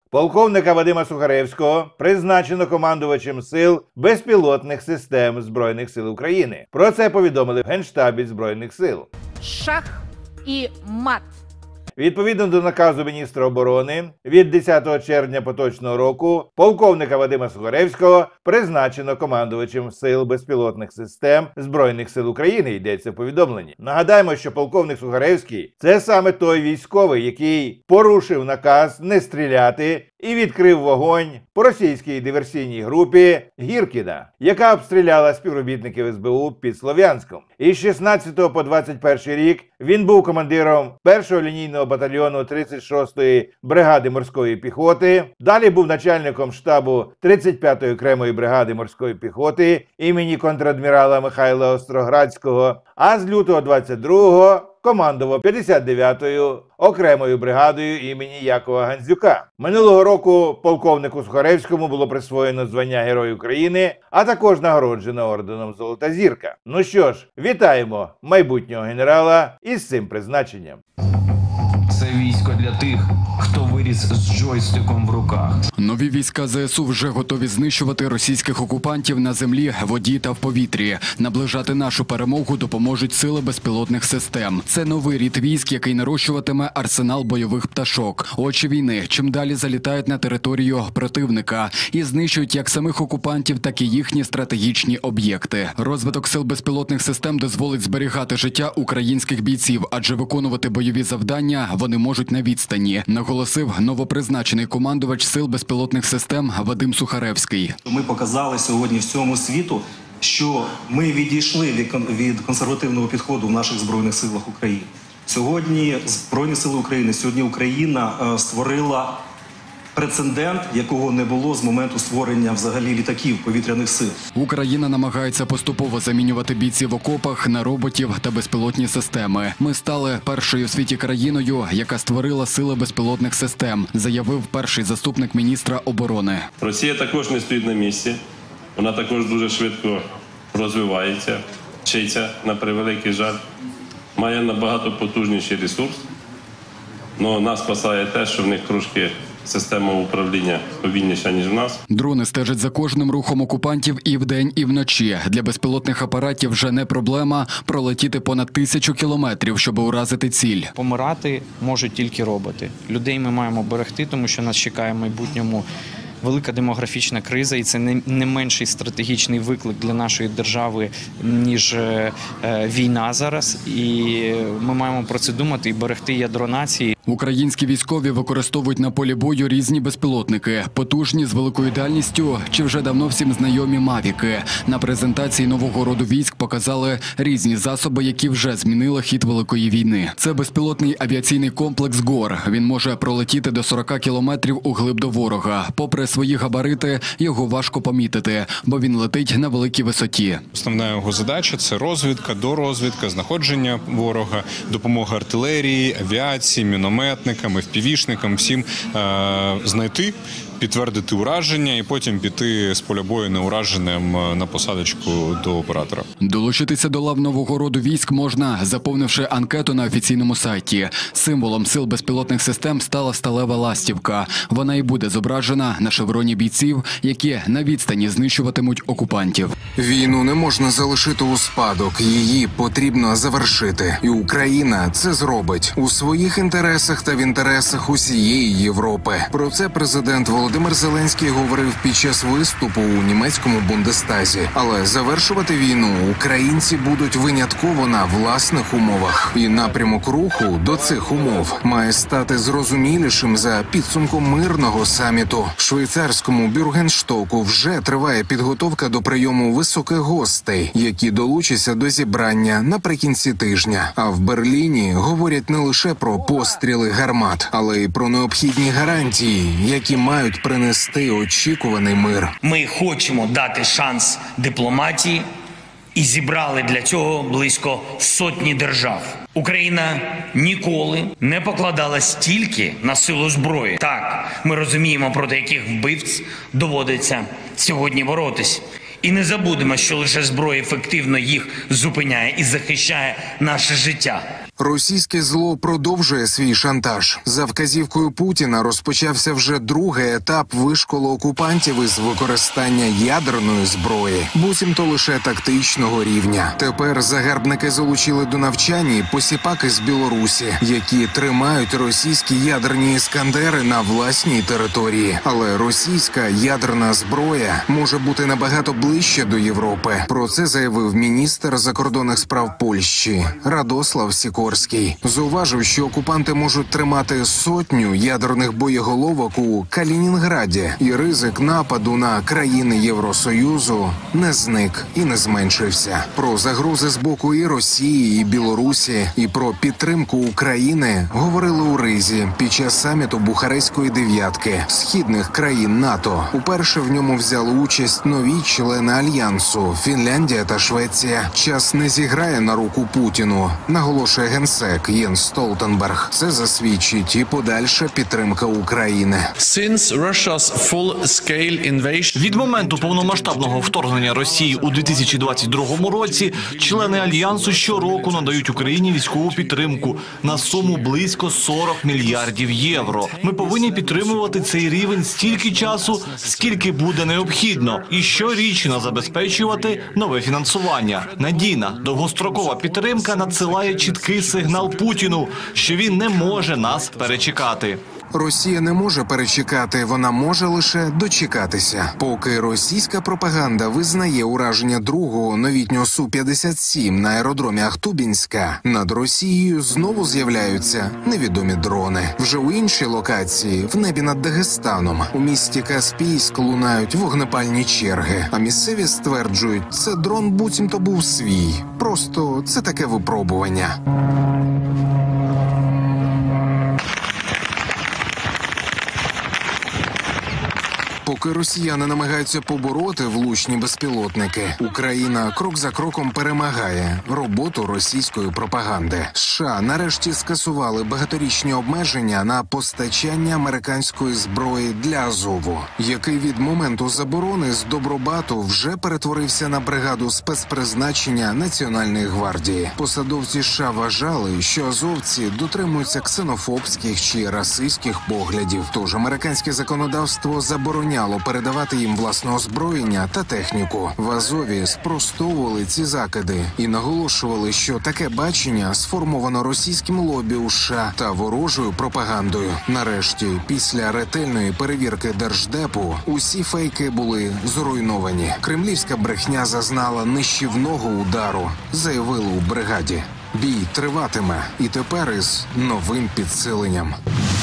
Полковника Вадима Сухаревського призначено командувачем сил безпілотних систем Збройних сил України. Про це повідомили в Генштабі Збройних сил. Шах і мат. Відповідно до наказу міністра оборони від 10 червня поточного року полковника Вадима Сухаревського призначено командувачем сил безпілотних систем Збройних сил України, йдеться в повідомленні. Нагадаємо, що полковник Сухаревський – це саме той військовий, який порушив наказ не стріляти і відкрив вогонь по російській диверсійній групі Гіркіна, яка обстріляла співробітників СБУ під Слов'янськом. Із 16 по 21 рік він був командиром 1-го лінійного батальйону 36-ї бригади морської піхоти, далі був начальником штабу 35-ї окремої бригади морської піхоти імені контрадмірала Михайла Остроградського, а з лютого 22-го командував 59-ю окремою бригадою імені Якова Гандзюка. Минулого року полковнику Сухаревському було присвоєно звання Герой України, а також нагороджено орденом Золота Зірка. Ну що ж, вітаємо майбутнього генерала із цим призначенням. Це військо для тих, хто виріс з джойстиком в руках. Нові війська ЗСУ вже готові знищувати російських окупантів на землі, воді та в повітрі. Наближати нашу перемогу допоможуть сили безпілотних систем. Це новий рід військ, який нарощуватиме арсенал бойових пташок. Очі війни чим далі залітають на територію противника і знищують як самих окупантів, так і їхні стратегічні об'єкти. Розвиток сил безпілотних систем дозволить зберігати життя українських бійців, адже виконувати бойові завдання вони можуть на відстані, наголосив новопризначений командувач сил безпілотних систем Вадим Сухаревський. Ми показали сьогодні всьому світу, що ми відійшли від консервативного підходу в наших Збройних силах України. Сьогодні Збройні сили України, сьогодні Україна створила прецедент, якого не було з моменту створення взагалі літаків повітряних сил. Україна намагається поступово замінювати бійців в окопах на роботів та безпілотні системи. Ми стали першою в світі країною, яка створила сили безпілотних систем, заявив перший заступник міністра оборони. Росія також не стоїть на місці. Вона також дуже швидко розвивається, вчиться, на превеликий жаль. Має набагато потужніший ресурс. Але нас спасає те, що в них трошки система управління повільніша, ніж в нас. Дрони стежать за кожним рухом окупантів і вдень, і вночі. Для безпілотних апаратів вже не проблема пролетіти понад 1000 кілометрів, щоб уразити ціль. Помирати можуть тільки роботи. Людей ми маємо берегти, тому що нас чекає в майбутньому велика демографічна криза, і це не менший стратегічний виклик для нашої держави, ніж війна зараз. І ми маємо про це думати і берегти ядро нації. Українські військові використовують на полі бою різні безпілотники, потужні, з великою дальністю, чи вже давно всім знайомі «Мавіки». На презентації нового роду військ показали різні засоби, які вже змінили хід Великої війни. Це безпілотний авіаційний комплекс «ГОР». Він може пролетіти до 40 кілометрів углиб до ворога. Попри свої габарити, його важко помітити, бо він летить на великій висоті. Основна його задача – це розвідка, дорозвідка, знаходження ворога, допомога артилерії, авіації, мінометникам, FPV-шникам, всім знайти, підтвердити ураження і потім піти з поля бою неураженим на посадочку до оператора. Долучитися до лав нового роду військ можна, заповнивши анкету на офіційному сайті. Символом сил безпілотних систем стала сталева ластівка. Вона і буде зображена на шевроні бійців, які на відстані знищуватимуть окупантів. Війну не можна залишити у спадок, її потрібно завершити. І Україна це зробить у своїх інтересах та в інтересах усієї Європи. Про це президент Володимир Зеленський говорив під час виступу у німецькому Бундестазі. Але завершувати війну українці будуть винятково на власних умовах. І напрямок руху до цих умов має стати зрозумілішим за підсумком мирного саміту. В швейцарському Бюргенштоку вже триває підготовка до прийому високих гостей, які долучаться до зібрання наприкінці тижня. А в Берліні говорять не лише про постріли гармат, але й про необхідні гарантії, які мають принести очікуваний мир. Ми хочемо дати шанс дипломатії і зібрали для цього близько 100 держав. Україна ніколи не покладала стільки на силу зброї. Так, ми розуміємо, проти яких вбивць доводиться сьогодні боротись. І не забудемо, що лише зброя ефективно їх зупиняє і захищає наше життя. Російське зло продовжує свій шантаж. За вказівкою Путіна розпочався вже другий етап вишколу окупантів із використання ядерної зброї, буцімто лише тактичного рівня. Тепер загарбники залучили до навчання і посіпаки з Білорусі, які тримають російські ядерні іскандери на власній території. Але російська ядерна зброя може бути набагато ближче до Європи. Про це заявив міністр закордонних справ Польщі Радослав Сікорський. Зауважив, що окупанти можуть тримати 100 ядерних боєголовок у Калінінграді, і ризик нападу на країни Євросоюзу не зник і не зменшився. Про загрози з боку і Росії, і Білорусі, і про підтримку України говорили у Ризі під час саміту Бухарестської дев'ятки східних країн НАТО. Уперше в ньому взяли участь нові члени Альянсу – Фінляндія та Швеція. Час не зіграє на руку Путіну, наголошує генсек Єнс Столтенберг. Це засвідчить і подальша підтримка України. Від моменту повномасштабного вторгнення Росії у 2022 році члени Альянсу щороку надають Україні військову підтримку на суму близько 40 мільярдів євро. Ми повинні підтримувати цей рівень стільки часу, скільки буде необхідно, і щорічно забезпечувати нове фінансування. Надійна, довгострокова підтримка надсилає чіткий сигнал Путіну, що він не може нас перечекати. Росія не може перечекати, вона може лише дочекатися. Поки російська пропаганда визнає ураження другого новітнього Су-57 на аеродромі Ахтубінська, над Росією знову з'являються невідомі дрони. Вже у іншій локації, в небі над Дагестаном, у місті Каспійськ лунають вогнепальні черги. А місцеві стверджують, це дрон буцімто був свій. Просто це таке випробування. Поки росіяни намагаються побороти влучні безпілотники, Україна крок за кроком перемагає роботу російської пропаганди. США нарешті скасували багаторічні обмеження на постачання американської зброї для Азову, який від моменту заборони з Добробату вже перетворився на бригаду спецпризначення Національної гвардії. Посадовці США вважали, що азовці дотримуються ксенофобських чи расистських поглядів, тож американське законодавство забороняє передавати їм власне озброєння та техніку. В Азові спростовували ці закиди і наголошували, що таке бачення сформовано російським лобі у США та ворожою пропагандою. Нарешті, після ретельної перевірки Держдепу, усі фейки були зруйновані. Кремлівська брехня зазнала нищівного удару, заявили у бригаді. Бій триватиме і тепер із новим підсиленням.